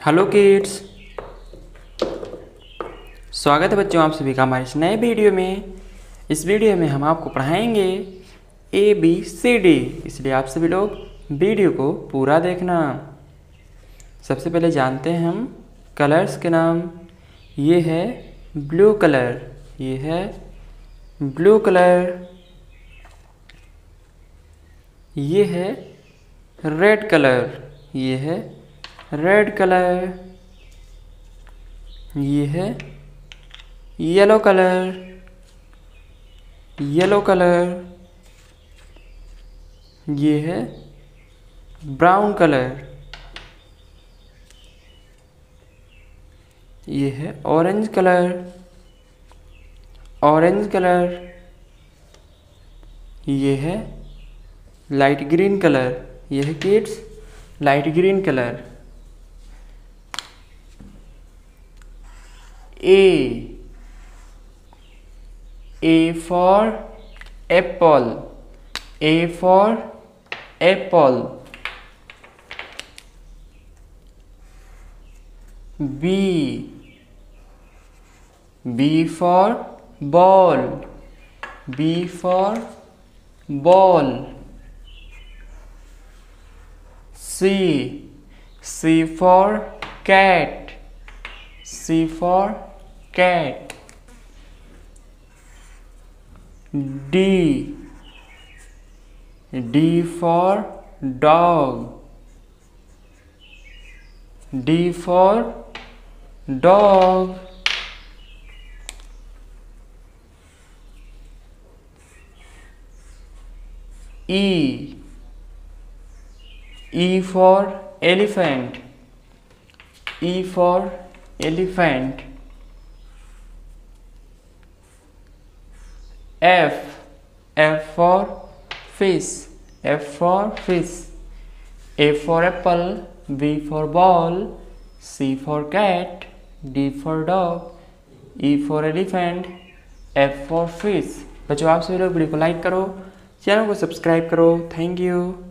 Hello kids, स्वागत है बच्चों आप सभी का हमारे इस नए वीडियो में। इस वीडियो में हम आपको पढ़ाएंगे ABCD, इसलिए आप सभी लोग वीडियो को पूरा देखना। सबसे पहले जानते हैं हम कलर्स के नाम। ये है ब्लू कलर, ये है ब्लू कलर। ये है रेड कलर, ये है रेड कलर। ये है येलो कलर, येलो कलर। ये है ब्राउन कलर। ये है ऑरेंज कलर, ऑरेंज कलर। ये है लाइट ग्रीन कलर, ये है kids light green colour. A for apple, A for apple. B for ball, B for ball. C for cat, C for cat. D for dog, D for dog. E for elephant, E for elephant. F for fish, F for fish. A for apple, B for ball, C for cat, D for dog, E for elephant, F for fish। बच्चों आप सभी लोग video को like करो, channel को subscribe करो। Thank you.